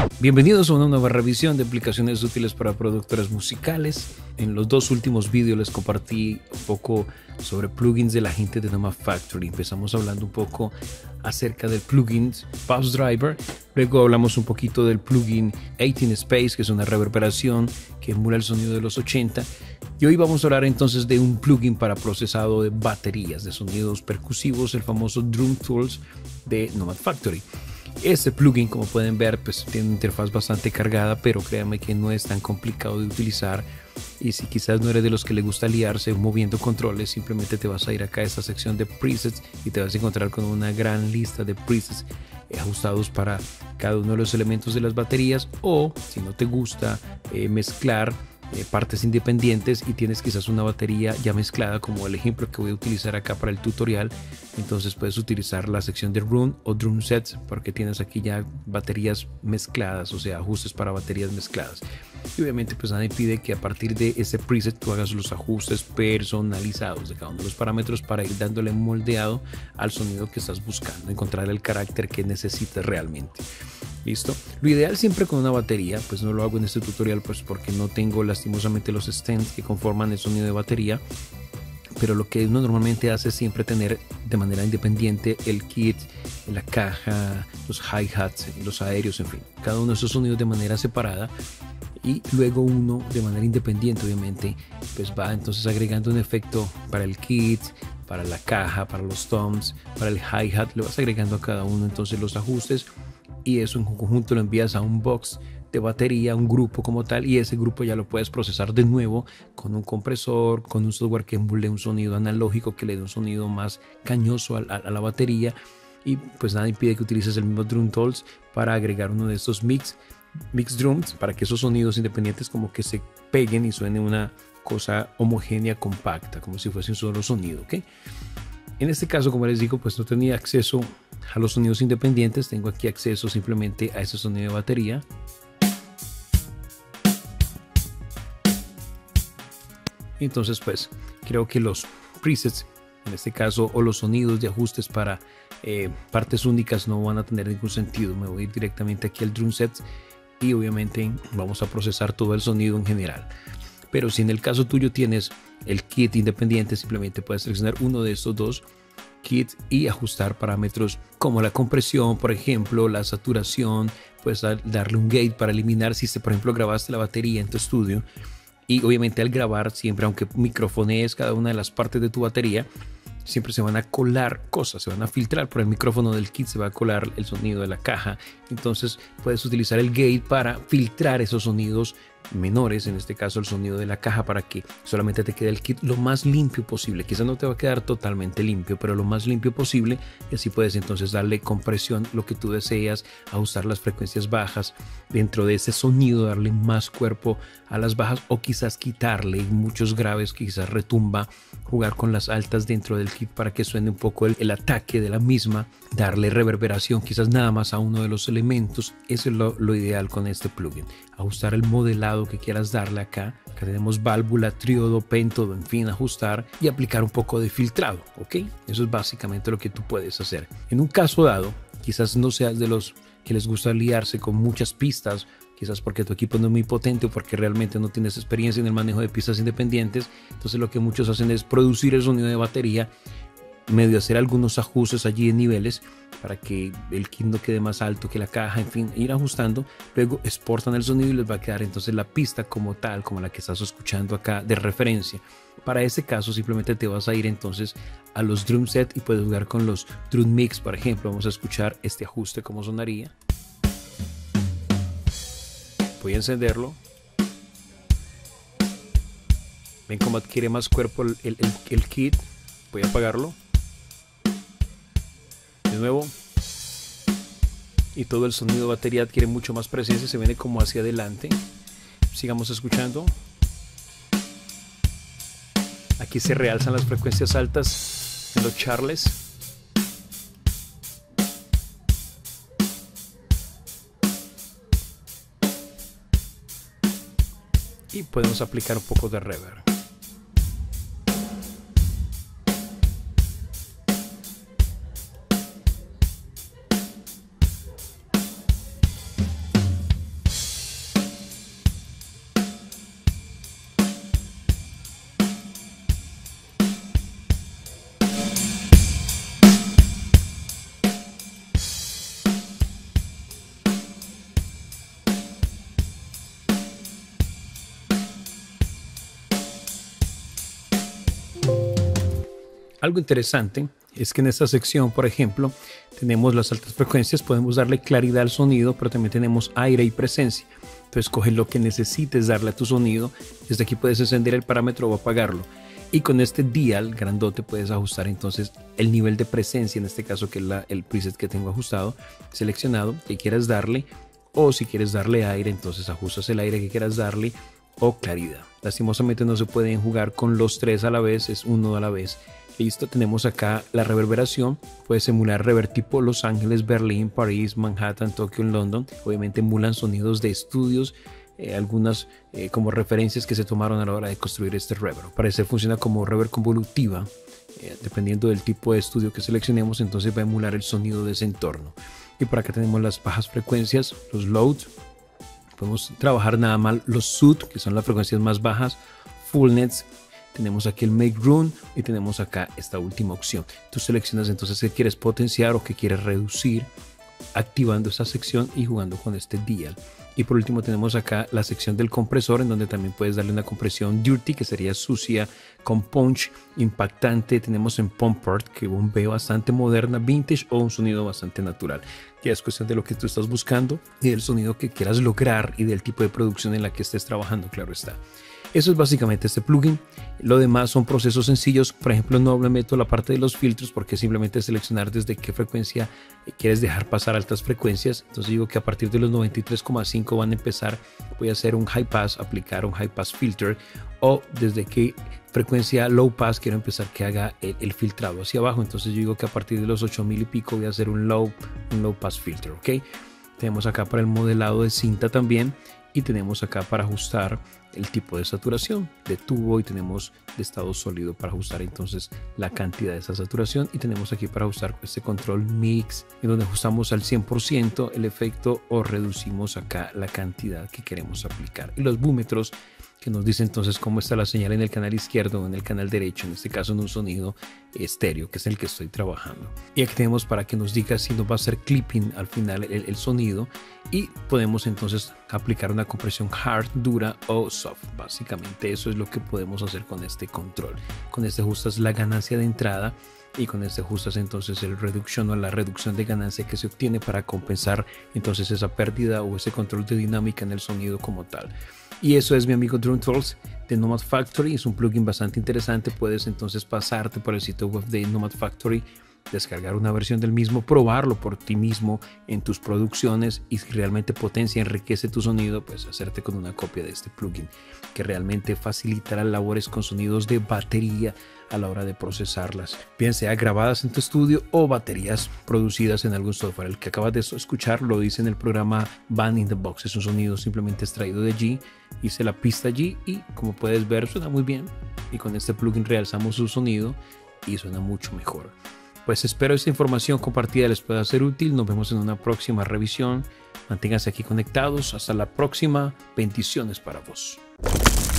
Bienvenidos a una nueva revisión de aplicaciones útiles para productores musicales. En los dos últimos vídeos les compartí un poco sobre plugins de la gente de Nomad Factory. Empezamos hablando un poco acerca del plugin Pulse Driver. Luego hablamos un poquito del plugin 18 Space, que es una reverberación que emula el sonido de los 80. Y hoy vamos a hablar entonces de un plugin para procesado de baterías, de sonidos percusivos, el famoso Drum Tools de Nomad Factory. Este plugin, como pueden ver, pues tiene una interfaz bastante cargada, pero créanme que no es tan complicado de utilizar. Y si quizás no eres de los que le gusta liarse moviendo controles, simplemente te vas a ir acá a esta sección de presets y te vas a encontrar con una gran lista de presets ajustados para cada uno de los elementos de las baterías. O si no te gusta mezclar partes independientes y tienes quizás una batería ya mezclada, como el ejemplo que voy a utilizar acá para el tutorial, entonces puedes utilizar la sección de Run o Drum Sets, porque tienes aquí ya baterías mezcladas, o sea, ajustes para baterías mezcladas. Y obviamente pues nadie pide que a partir de ese preset tú hagas los ajustes personalizados de cada uno de los parámetros para ir dándole moldeado al sonido que estás buscando, encontrar el carácter que necesites realmente. ¿Listo? Lo ideal siempre con una batería, pues no lo hago en este tutorial pues porque no tengo lastimosamente los stands que conforman el sonido de batería, pero lo que uno normalmente hace es siempre tener de manera independiente el kit, la caja, los hi-hats, los aéreos, en fin, cada uno de esos sonidos de manera separada. Y luego uno de manera independiente obviamente pues va entonces agregando un efecto para el kit, para la caja, para los toms, para el hi-hat, le vas agregando a cada uno entonces los ajustes y eso en conjunto lo envías a un box de batería, un grupo como tal, y ese grupo ya lo puedes procesar de nuevo con un compresor, con un software que emule un sonido analógico que le dé un sonido más cañoso a la batería. Y pues nada impide que utilices el mismo Drum Tools para agregar uno de estos mix drums, para que esos sonidos independientes como que se peguen y suene una cosa homogénea, compacta, como si fuese un solo sonido, ¿ok? En este caso, como les digo, pues no tenía acceso a los sonidos independientes, tengo aquí acceso simplemente a ese sonido de batería. Entonces pues creo que los presets en este caso o los sonidos de ajustes para partes únicas no van a tener ningún sentido. Me voy a ir directamente aquí al Drum Sets y obviamente vamos a procesar todo el sonido en general. Pero si en el caso tuyo tienes el kit independiente, simplemente puedes seleccionar uno de estos dos kits y ajustar parámetros como la compresión, por ejemplo, la saturación. Puedes darle un gate para eliminar si por ejemplo grabaste la batería en tu estudio. Y obviamente al grabar siempre, aunque microfonees cada una de las partes de tu batería, siempre se van a colar cosas, se van a filtrar por el micrófono del kit, se va a colar el sonido de la caja. Entonces puedes utilizar el gate para filtrar esos sonidos menores, en este caso el sonido de la caja, para que solamente te quede el kit lo más limpio posible. Quizás no te va a quedar totalmente limpio, pero lo más limpio posible, y así puedes entonces darle compresión, lo que tú deseas, ajustar las frecuencias bajas dentro de ese sonido, darle más cuerpo a las bajas o quizás quitarle muchos graves que quizás retumba, jugar con las altas dentro del kit para que suene un poco el ataque de la misma, darle reverberación quizás nada más a uno de los elementos. Eso es lo ideal con este plugin, ajustar el modelado que quieras darle acá. Acá tenemos válvula, tríodo, péntodo, en fin, ajustar y aplicar un poco de filtrado, ¿ok? Eso es básicamente lo que tú puedes hacer. En un caso dado, quizás no seas de los que les gusta liarse con muchas pistas, quizás porque tu equipo no es muy potente o porque realmente no tienes experiencia en el manejo de pistas independientes. Entonces lo que muchos hacen es producir el sonido de batería, medio hacer algunos ajustes allí en niveles para que el kit no quede más alto que la caja, en fin, ir ajustando. Luego exportan el sonido y les va a quedar entonces la pista como tal, como la que estás escuchando acá de referencia. Para ese caso simplemente te vas a ir entonces a los Drum Set y puedes jugar con los Drum Mix, por ejemplo. Vamos a escuchar este ajuste cómo sonaría. Voy a encenderlo. Ven cómo adquiere más cuerpo el kit. Voy a apagarlo. De nuevo. Y todo el sonido de batería adquiere mucho más presencia, se viene como hacia adelante. Sigamos escuchando. Aquí se realzan las frecuencias altas en los charles. Y podemos aplicar un poco de reverb. Algo interesante es que en esta sección, por ejemplo, tenemos las altas frecuencias, podemos darle claridad al sonido, pero también tenemos aire y presencia. Entonces coge lo que necesites darle a tu sonido. Desde aquí puedes encender el parámetro o apagarlo. Y con este dial grandote puedes ajustar entonces el nivel de presencia, en este caso que es el preset que tengo ajustado, seleccionado, que quieras darle. O si quieres darle aire, entonces ajustas el aire que quieras darle o claridad. Lastimosamente no se pueden jugar con los tres a la vez, es uno a la vez. Listo, tenemos acá la reverberación. Puedes emular reverb tipo Los Ángeles, Berlín, París, Manhattan, Tokio, London. Obviamente emulan sonidos de estudios, algunas como referencias que se tomaron a la hora de construir este reverb. Parece funciona como reverb convolutiva. Dependiendo del tipo de estudio que seleccionemos, entonces va a emular el sonido de ese entorno. Y por acá tenemos las bajas frecuencias, los load. Podemos trabajar nada más los sud, que son las frecuencias más bajas, fullnets. Tenemos aquí el make room y tenemos acá esta última opción. Tú seleccionas entonces qué quieres potenciar o qué quieres reducir, activando esta sección y jugando con este dial. Y por último tenemos acá la sección del compresor, en donde también puedes darle una compresión dirty, que sería sucia, con punch, impactante. Tenemos en pump part, que bombeo bastante moderna, vintage o un sonido bastante natural. Ya es cuestión de lo que tú estás buscando y del sonido que quieras lograr y del tipo de producción en la que estés trabajando, claro está. Eso es básicamente este plugin. Lo demás son procesos sencillos. Por ejemplo, no le meto la parte de los filtros porque simplemente seleccionar desde qué frecuencia quieres dejar pasar altas frecuencias. Entonces digo que a partir de los 93,5 van a empezar. Voy a hacer un high pass, aplicar un high pass filter, o desde qué frecuencia low pass quiero empezar que haga el filtrado hacia abajo. Entonces yo digo que a partir de los 8000 y pico voy a hacer un low pass filter, ¿ok? Tenemos acá para el modelado de cinta también. Y tenemos acá para ajustar el tipo de saturación de tubo, y tenemos de estado sólido para ajustar entonces la cantidad de esa saturación, y tenemos aquí para ajustar este control mix, en donde ajustamos al 100% el efecto o reducimos acá la cantidad que queremos aplicar, y los búmetros que nos dice entonces cómo está la señal en el canal izquierdo o en el canal derecho, en este caso en un sonido estéreo, que es el que estoy trabajando. Y aquí tenemos para que nos diga si nos va a hacer clipping al final el sonido, y podemos entonces aplicar una compresión hard, dura o soft. Básicamente eso es lo que podemos hacer con este control. Con este ajustas la ganancia de entrada, y con este ajustas entonces el reduction o la reducción de ganancia que se obtiene para compensar entonces esa pérdida o ese control de dinámica en el sonido como tal. Y eso es, mi amigo, Drone Tools de Nomad Factory. Es un plugin bastante interesante. Puedes entonces pasarte por el sitio web de Nomad Factory, descargar una versión del mismo, probarlo por ti mismo en tus producciones, y si realmente potencia, enriquece tu sonido, pues hacerte con una copia de este plugin que realmente facilitará labores con sonidos de batería a la hora de procesarlas, bien sea grabadas en tu estudio o baterías producidas en algún software. El que acabas de escuchar lo dice en el programa Band in the Box, es un sonido simplemente extraído de allí. Hice la pista allí y, como puedes ver, suena muy bien, y con este plugin realzamos su sonido y suena mucho mejor. Pues espero esta información compartida les pueda ser útil. Nos vemos en una próxima revisión. Manténganse aquí conectados. Hasta la próxima. Bendiciones para vos.